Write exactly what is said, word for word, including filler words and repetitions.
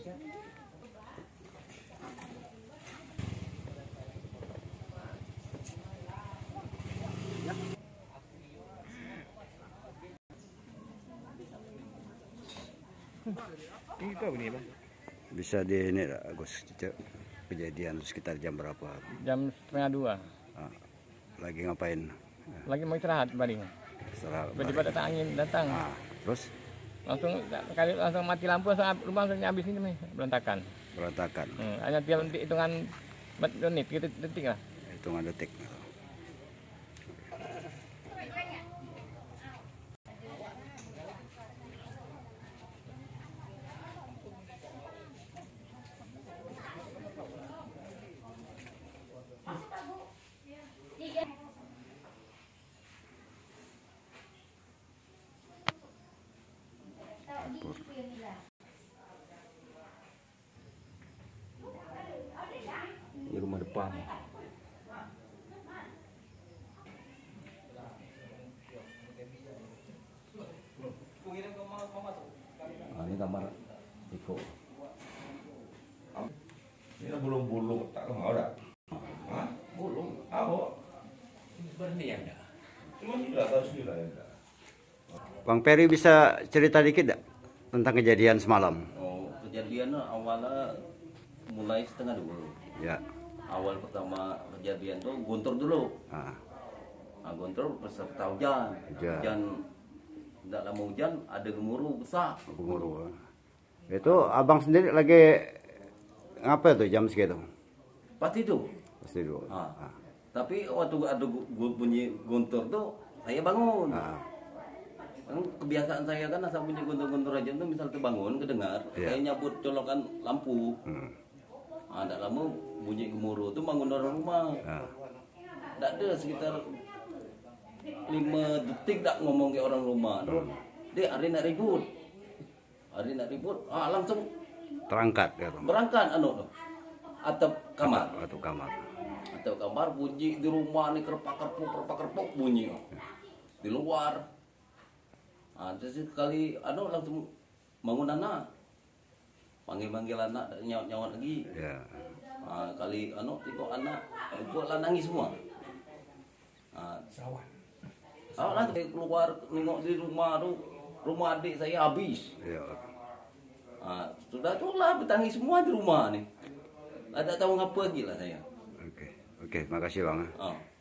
Ini tahu nih bang. Bisa di ini Agus, kejadian sekitar jam berapa? Jam setengah dua. Ah, lagi ngapain? Lagi mau istirahat baring. Tiba-tiba datang angin datang. Ah, terus? Langsung kali langsung mati lampu, langsung rumah langsung habis ini nih berantakan. Berantakan. Hmm, hanya tiap hitungan menit, gitu detik lah. Hitungan detik. Di rumah depan. Nah, ini kamar Iko. Ini bulung-bulung tak mau dah. Hah? Bulung? Apa? Berhenti ya enggak? Cuma tidak tahu sendiri ya. Bang Peri bisa cerita dikit gak tentang kejadian semalam? Oh, kejadian awalnya mulai setengah dulu. Ya. Awal pertama kejadian tuh guntur dulu. Ah. Nah, guntur beserta hujan. Hujan. Hujan tidak lama hujan ada gemuruh besar. Gemuruh. Itu abang sendiri lagi ngapa tuh jam segitu? Pasti itu. Pasti dulu. Ah. Ah. Tapi waktu ada gu- gu- bunyi guntur tuh saya bangun. Ah. Kan kebiasaan saya kan asal bunyi guntur-guntur aja tuh misal terbangun kedengar, Iya. saya nyabut colokan lampu. Hmm. Ah, tidak lama bunyi gemuruh tuh bangun orang rumah. Ah. Tidak ada sekitar lima detik tak ngomong ke orang rumah. Hmm. Dek, hari nak ribut. Hari nak ribut, ah langsung Terangkat gitu. berangkat anu tuh. Atap kamar. Atau kamar. Atap kamar bunyi di rumah nih kerpak-kerpuk kerpak-kerpuk bunyi. Di luar. Ah, terus sekali anu langsung bangun anak. Panggil-panggil anak nyawa-nyawa lagi. Ya. Ah, kali anu tengok anak, itu lah nangis semua. Ah, Ah, lah saya keluar nengok di rumah tu, rumah adik saya habis. Ya. Ah, sudah tu lah bertangis semua di rumah ni. Tak tahu ngapa lagi lah saya. Oke. Oke, makasih Bang. Ah.